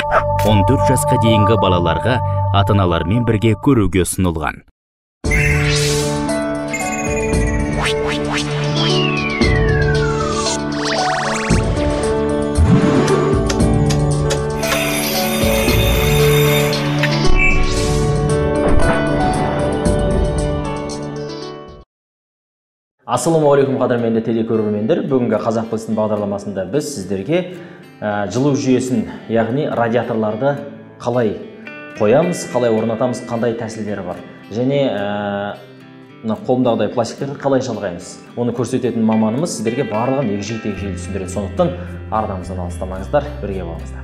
14 жасқа дейінгі балаларға ата-аналармен бірге көруге ұсынылған. Ассалаумағалейкум қадірменді телекөрермендер. Бүгінгі Қазақ Пластин бағдарламасында біз сіздерге жылу жүйесін, яғни радиаторларды қалай қоямыз, қалай орнатамыз, қандай тәсілдері бар. Және қолымдағыдай пластиктерді қалай жалғаймыз. Оны көрсететін маманымыз сіздерге барлығын егжей-тегжейлі түсіндіреді. Сондықтан арнамыздан алыстамаңыздар, бірге болыңыздар.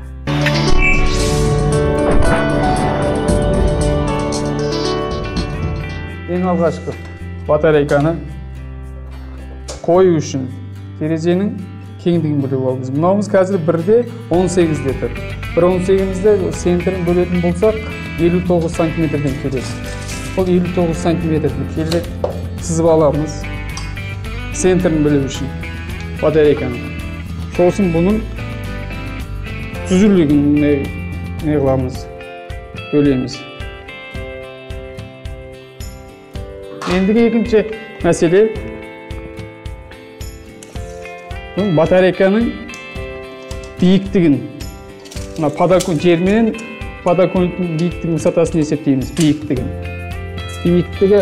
Ең алғашқы батарейканы қою үшін терезенің кеңдігін біліп аламыз. Мынауымыз қазір 1/18-де тұр. 1/18-де центрін бөлетін болсақ 59 сантиметрден келеді. Бұл 59 сантиметрден келеді. Сызып аламыз. Центрін білу үшін батарейканы. Сосын бұның түзілігін не қыламыз, бөлеміз. Ендігі екінші мәселе батарейканың биіктігін, жерменен подоконниктің биіктігінің высотасын есептейміз, биіктігін. Биіктігі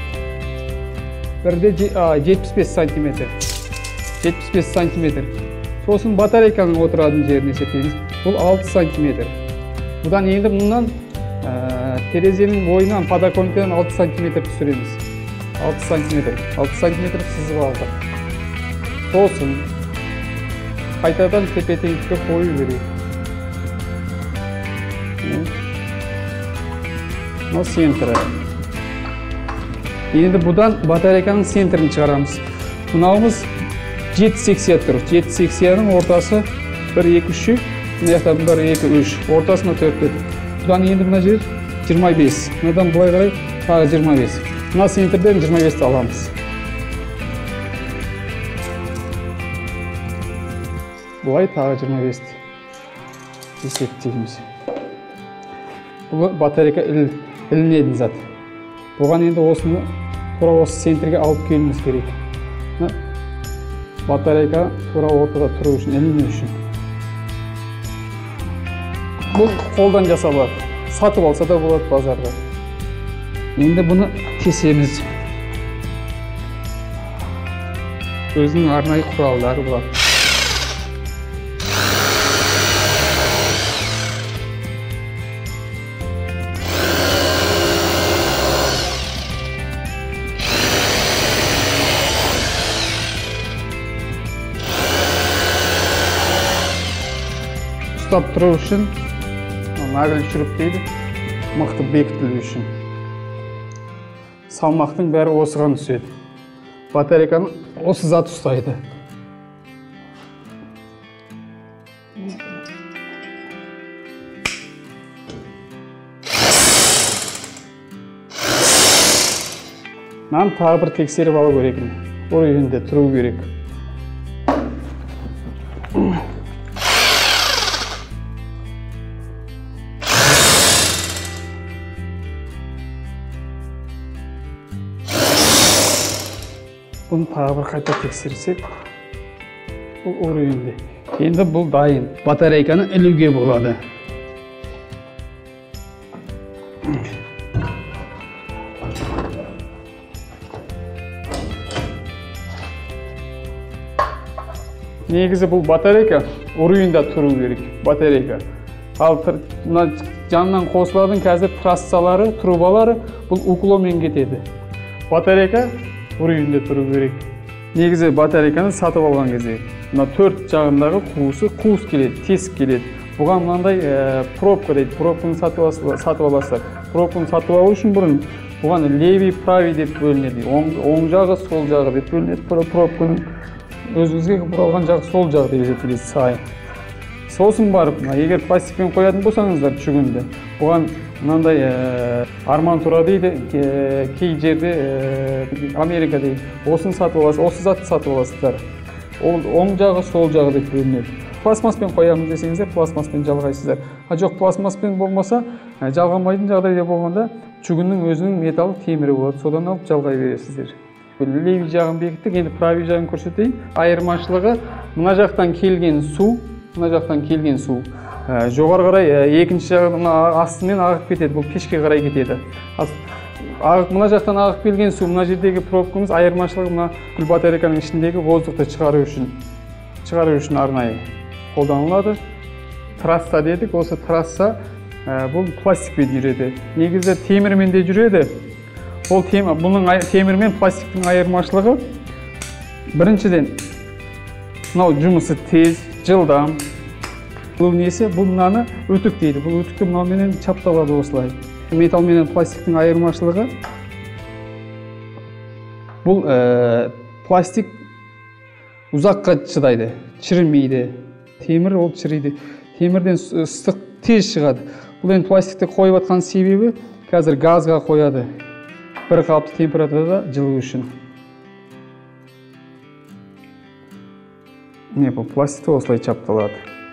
1/75 сантиметр. 75 сантиметр. Сосын батарейканың отыратын жерін есептейміз. Бұл 6 сантиметр. Бұдан енді мұнан терезенің бойынан подоконниктен 6 сантиметр түсіреміз. 6 сантиметр сызып алдық. Сосын қайтадан тепе-теңдікке қою керек. Бұл центрі. Енді бұдан батарейканың центрін шығарамыз. Бұнауымыз 7 секция тұр. 7 секцияның ортасы 1, 2, 3, мұнаяқтан 1, 2, 3, ортасына 4. Бұдан енді мұна жер 25. Мұнадан бұлай қарай тағы 25. Мұна центрден 25-ті аламыз. Бұлай тағы 25-ті есептейміз. Бұл батарейка ілінетін зат. Бұған енді осыны тура осы центрге алып келуіміз керек. Батарейка тура ортада тұру үшін, іліну үшін. Бұл қолдан жасалады. Сатып алса да болады базарда. Енді бұны кесеміз. Өзінің арнайы құралдары болады. Ұстап тұру үшін, нагель шуруп дейді, мықты бекітілу үшін. Салмақтың бәрі осыған түседі. Батарейканы осы зат ұстайды. Мен тағы бір тексеріп алу керекпін. Орайында тұру керек. Бұны тағы бір қайта тексерсек, бұл орайында. Енді бұл дайын. Батарейканы ілуге болады. Негізі бұл батарейка орайында тұру керек. Батарейка. Ал жанынан қосылатын қазір трассалары, трубалары бұл уклонмен кетеді. Батарейка орайында тұру керек. Негізі батарейканы сатып алған кезде, мына 4 жағындағы қуыс келеді, тесік келеді. Бұған мынандай пробка дейді. Пробканы сатып аласыздар. Пробканы сатып алу үшін бұрын бұған левий, правый деп бөлінеді. Оң жағы, сол жағы деп бөлінеді. Пробканың өзіңізге бұралған жағы сол жағы деп есептеледі сайын. Сосын барып, егер пластикпен қоятын болсаңыздар чүгінді, бұған мынандай арматура дейді, кей жерде Америка дейді. Осын сатып аласыз, осы затты сатып аласыздар. Ол оң жағы, сол жағы деп бөлінеді. пластмасспен қоямыз десеңіздер, пластмасспен жалғайсыздар. Жоқ, пластмасспен болмаса, жалғамайтын жағдайда болғанда чугунның өзінің металл темірі болады. Содан алып жалғай бересіздер. Леви жағын бекіттік, енді прави жағын көрсетейін. Айырмашылығы мына жақтан келген су, жоғары қарай екінші жағын астымен ағып кетеді, бұл пешке қарай кетеді. Мына жақтан ағып келген су, мына жердегі пробкамыз айырмашылығы мына батарейканың ішіндегі воздухты шығару үшін арнайы қолданылады. Трасса дедік, осы трасса бұл пластикпен жүреді. Негізі темірмен де жүреді. Бұның темір мен пластиктің айырмашылығы біріншіден мынау жұмысы тез, жылдам. Бұл несі? Бұл мынаны өтік дейді. Бұл өтікті мынауменен чапталады осылай. Металл менен пластиктің айырмашылығы бұл пластик ұзаққа шыдайды, шірімейді. Темір ол шірейді. Темірден ыстық тез шығады. Бұл енді пластикті қойып атқан себебі қазір газға қояды. Бір қалыпты температурада жылу үшін. Не, бұл пластикті осылай чапталады.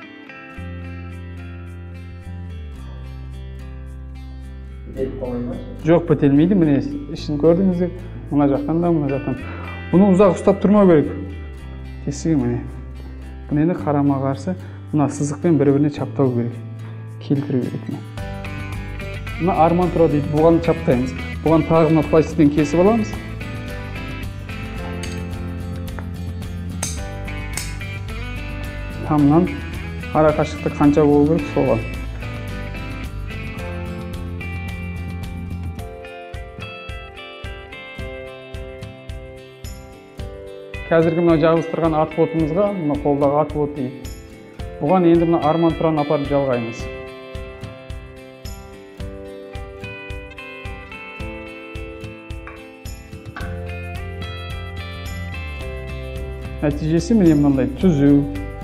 Жоқ, бітелмейді. Міне ішін көрдіңіздер. Мына жақтан да, мына жақтан. Бұны ұзақ ұстап тұрмау керек. Тесігі міне. Бұны енді қарама қарсы мына сызықпен бір-біріне чаптау керек. Келтіру керек. Мына арматура дейді. Бұған чаптаймыз. Бұған тағы мына пластиктен кесіп аламыз. Тамнан ара қашықтық қанша болу керек соған. Қазіргі мына жабыстырған отводымызға, мына қолдағы отвод дейді. Бұған енді мына арматураны апарып жалғаймыз. Нәтижесі міне мынандай түзу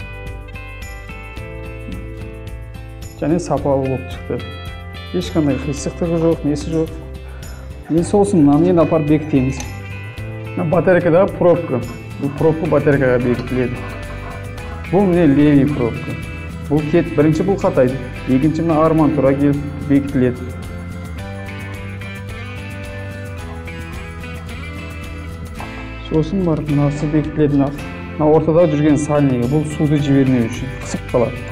және сапалы болып шықты. Ешқандай қисықтығы жоқ, несі жоқ. Енді сосын мынаны енді апарып бекітеміз. Батарейкадағы пробка. Бұл пробка батарейкаға бекітіледі. Бұл міне леви пробка. Бұл бірінші бұл қатайды. Екінші мына арматура келіп бекітіледі. Сосын барып мынасы бекітіледі. Мына ортада жүрген сальнигі. Бұл суды жібермеу үшін қысып қалады.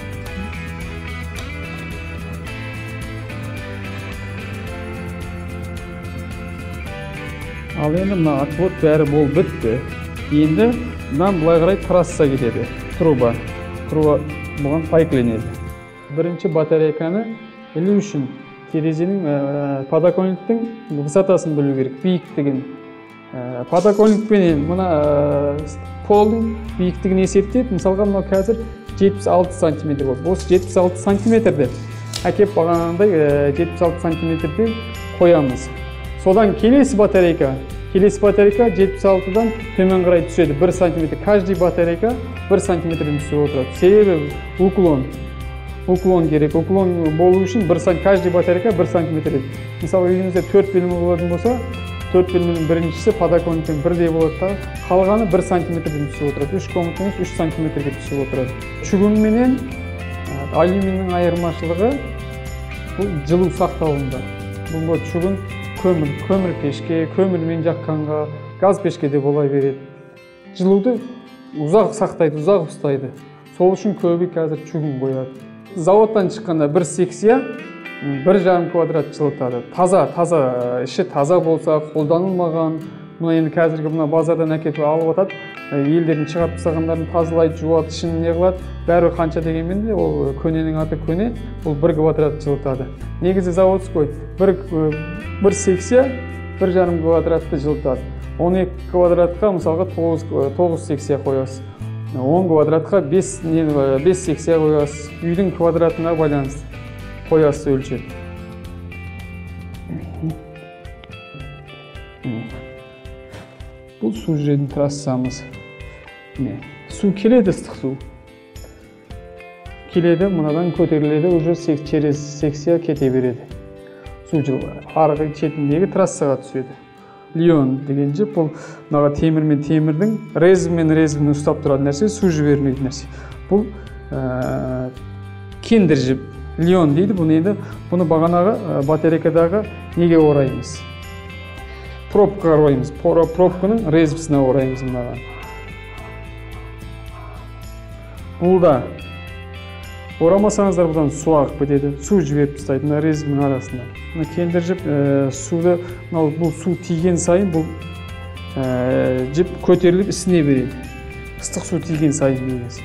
Ал енді мына отвод бәрі бол бітті. Енді мынан былай қарай трасса кетеді. Труба бұған пайкленеді. Бірінші батарейканы білу үшін терезенің подоконниктің высотасын білу керек, биіктігін. Подоконникпен мына полдың биіктігін есептеп, мысалға мына қазір 76 см болды. Осы 76 см-ді әкеп бағанағындай 76 см-ді қоямыз. Содан келесі батарейка 76-дан төмен қарай түседі 1 см. Каждый батарейка 1 см-ден түсіп отырады. Себебі уклон керек. Уклон болу үшін каждый батарейка 1 см. Мысалы, үйіңізде 4 бөлме болатын болса, 4 бөлменің біріншісі подоконниктен бірдей болады да, қалғаны 1 см-ден түсіп отырады. 3 комнатаңыз 3 см-ге түсіп отырады. Чугун менен алюминнің айырмашылығы бұл жылу сақтауында. Бұл чугун көмір пешке, көмірмен жаққанға, газ пешке де бола береді. Жылуды ұзақ сақтайды, ұзақ ұстайды. Сол үшін көбі қазір чугун қояды. Заводтан шыққанда бір секция 1,5 квадрат жылытады. Таза, іші таза болса, қолданылмаған. Мұны енді қазіргі мына базардан әкетіп алып атады. Елдердің шығарып тастағандарын тазалайды, жуады, ішін не қылады. Бәрі қанша дегенмен де ол көненің аты көне, ол 1 квадрат жылытады. Негізі заводской бір секция 1,5 квадратты жылытады. 12 квадратқа мысалға 9 секция қоясыз. 10 квадратқа 5 секция қоясыз. Үйдің квадратына байланысты қоясыз өлшеп. Бұл су жүретін трассамыз. Су келеді, ыстық су. Келеді, мұнадан көтеріледі, уже через секция кете береді. Су арғы шетіндегі трассаға түседі. Лион деген жіп, бұл темір мен темірдің резі мен резін ұстап тұратын нәрсе, су жібермейтін нәрсе. Бұл кендір жіп, лион дейді. Бұны бағанағы батарейкадағы неге ораймыз? Пробкаға ораймыз. Пробканың резбісіне ораймыз мынаған. Бұл да орамасаңыздар бұдан су ағып кетеді. Су жіберіп тастайды мына резбінің арасында. Мына кендір жіп суды, бұл су тиген сайын бұл жіп көтеріліп ісіне береді. Ыстық су тиген сайын дейміз.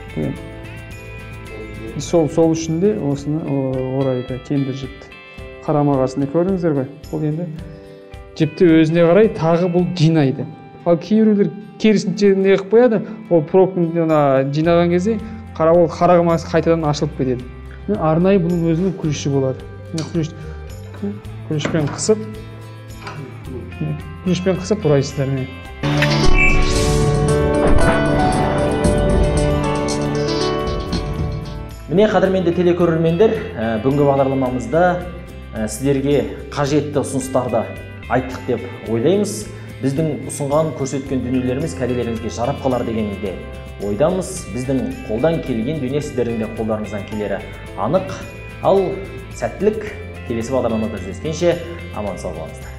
Сол үшін де осыны орайды кендір жіпті. Қарама-қарсыны көрдіңіздер ғой. Бұл енді жіпті өзіне қарай тағы бұл жинайды. Ал кейбіреулер керісінше не қылып қояды, ол пробканы жинаған кезде қарағымасы қайтадан ашылып кетеді. Арнайы бұның өзінің күріші болады. Күрішпен қысып ұрайсыздар. Міне қадірменді телекөрермендер, бүгінгі бағдарламамызда сіздерге қажетті ұсыныстарды айттық деп ойлаймыз. Біздің ұсынған көрсеткен дүниелеріміз кәделеріңізге жарап қалар дегенде ойдамыз. Біздің қолдан келген дүние сіздердің де қолдарыңыздан келері анық. Ал сәттілік, келесі бағдарламада жүздескенше аман сау болыңыздар.